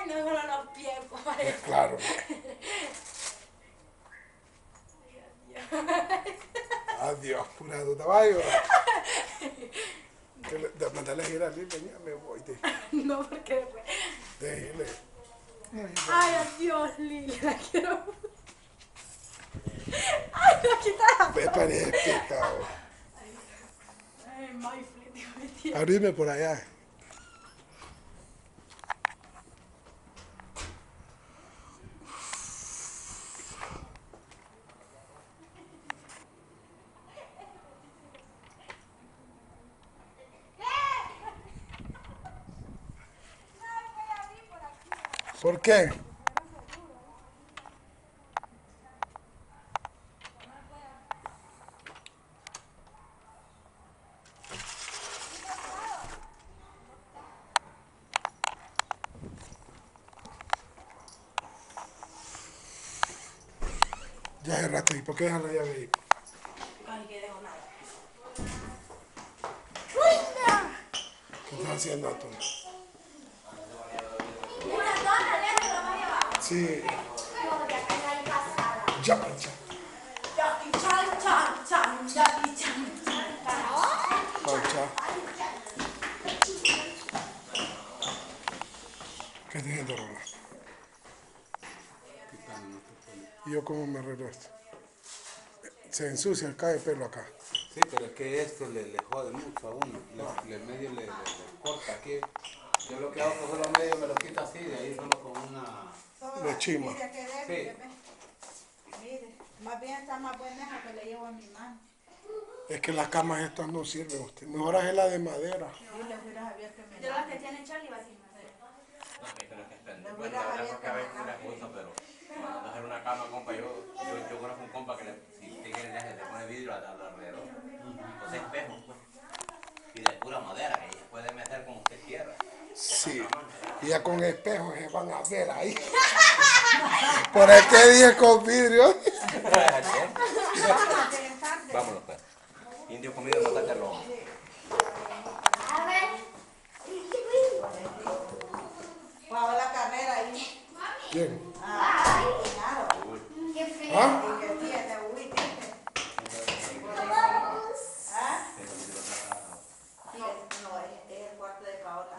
Ay, no me duelen los pies, pobre. Claro. Adiós, pura tu caballo. Mandale a girar, venga, me voy. No, porque después. Déjele. Ay, adiós, Lili, la quiero. Ay, no, quita. Me parece pecado. Ay, my flip, Abrime por allá. ¿Por qué? Ya hace rato. ¿Y por qué dejan la llave ahí? Ay, que dejo nada. ¿Qué estás haciendo tú? Una dona, Leo, la va a llevar. Sí. No, ya que hay pasada. Ya. Jackie Chan, Chan, Chan, Jackie Chan, Chan, Pancha. ¿Qué estás haciendo, Rola? ¿Y yo cómo me arreglo esto? Se ensucia, cae pelo acá. Sí, pero es que esto le jode mucho a uno. El medio le corta aquí. Yo lo que hago es coger los medios, me lo quito así, de ahí solo con una... De chima. Sí. Mire, más bien está más buena que le llevo a mi mano. Es que las camas estas no sirven usted. Mejor es la de madera. Yo le hubiera abierto mi Yo las mano. que tiene Charlie va a decir. No, es que no es que estén. Bueno, la verdad es que a veces las uso, pero cuando hacer una cama, compa, yo conozco un compa que si tiene el eje, le pone vidrio alrededor. Entonces espejo, pues. Y de pura madera, que ella puede meter como usted quiera. Sí. Y ya con espejos se van a ver ahí. Por ahí que dije con vidrio. Vámonos, pues. Indio comido no ataca el lomo. A ver. Bajo la carrera ahí. Bien. Ah, claro. Qué frío. ¿Ah? Y que tiene, uy, tiene. ¿Ah? No, es el cuarto de Paola.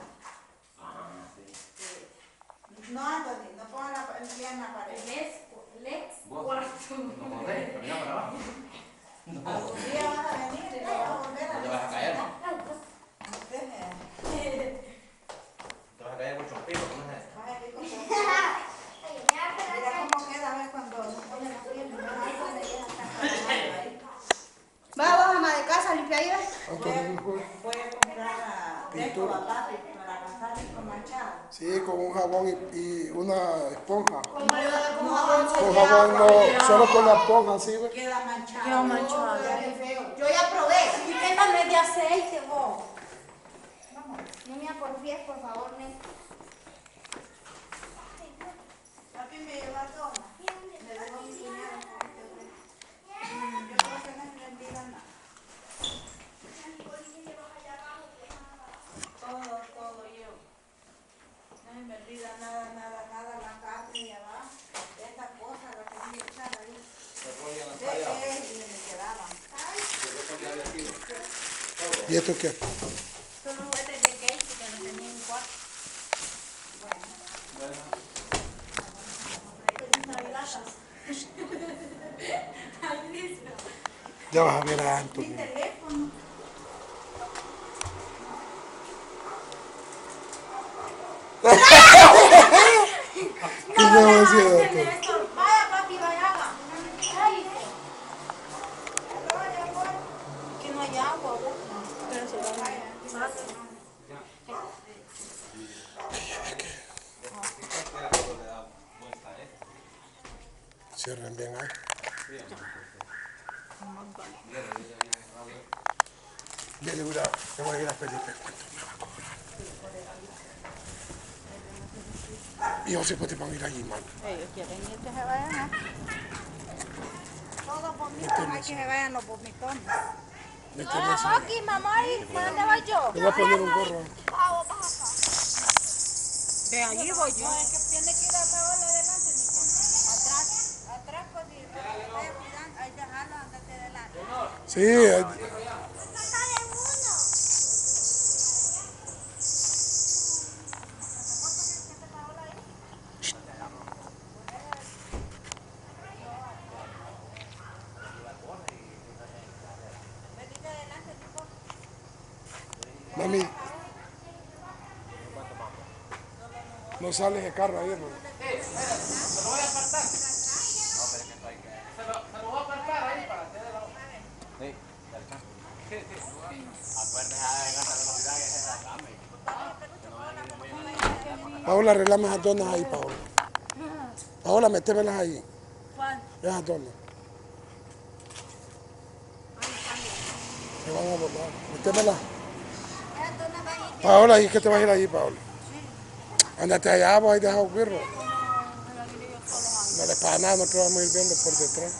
Sí. No, Anthony, no pongan el pie en la pared. Lex, cuarto. No corres, camina para abajo. Algún día van a venir y le van a volver a No te vas a caer, ¿no? Ustedes, Te vas a caer mucho pico, ¿cómo es eso? vaya que como- Mira cómo queda, a ver, cuando se pone la piel, no hay donde ella está trabajando ahí. Vamos, ama de casa, limpia ahí. Voy a comprar de esto, batatas para avanzar con manchado. Sí, con un jabón y una esponja. ¿Cómo le va a dar como No, jabón? Con jabón no, solo con la esponja, ¿sí? ¿Ve? Queda manchado. Queda manchado. Queda feo. Yo ya probé. Y téngame de aceite, vos. No me aporfíes, por favor, Nel. Papi me lleva toma. Me dejó mi cuñado. Yo creo que no es mentira nada. Todo yo. No se me olvida nada, la carne y abajo. Esta cosa, la que me echaba ahí. Y me quedaban. ¿Y esto qué? Son los juguetes de Casey que los tenía en mi cuarto. Ya vas a ver a Mi Anthony. teléfono. ¿Qué le va a decir, doctor? Néstor, vaya papi, vaya haga. Ay, que no hay agua, vos. Pero si lo hay. Cierren bien ahí. Viene, mira, te voy a ir a Felipe. ¿Cuánto me va a cobrar? Y José, pues te van a ir allí, mano. Ellos quieren ir que se vayan, ¿no? Todos vomitan, hay que se vayan los vomitones. Métele eso. Aquí, mamá, ¿y para dónde voy yo? Te voy a poner un gorro. Vamos acá. De allí voy yo. No, es que tiene que ir a Paola adelante, ni que atrás. Atrás, pues, y vaya cuidando. Ahí dejarlo, andate adelante. Sí, Venite adelante, tipo. mami. No sales de carro ahí, hermano. No, pero es que esto hay que... Se lo voy a apartar ahí para que de lado. Sí, cerca. Acuérdese de gastar velocidad que es esa cama. Que no vayan a ir muy en el... Paola, arreglame esas donas ahí, Paola. Paola, métemelas ahí. ¿Cuál? Esas donas. Se van a volar. Métemelas. Esas donas van a ir. Paola, ¿y qué te vas a ir ahí, Paola? Ándate allá, vos ahí deja un birro. No le pasa nada, nosotros vamos a ir viendo por detrás.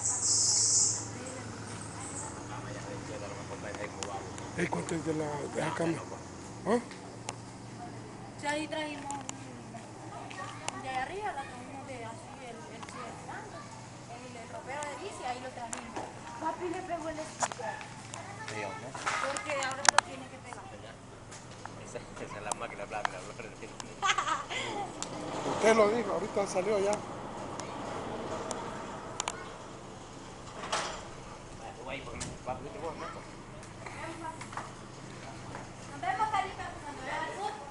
¿Y cuánto es de la cama? ¿Ah? Sí, ahí trajimos de ahí arriba, la trajimos de así, el ropero de bici, ahí lo trajimos. Papi le pegó el sticker. Porque ahora lo tiene que pegar. Esa es la máquina blanca. Usted lo dijo, ahorita salió ya. Nos vemos, Felipe, cuando vea el fútbol.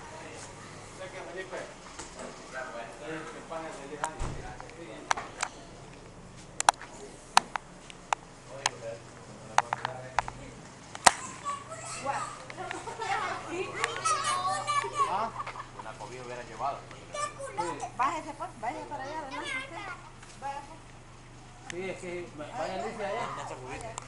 Una comida hubiera llevado. Bájese, pues, váyase para allá adelante usted. Sí, es que vaya Alicia allá.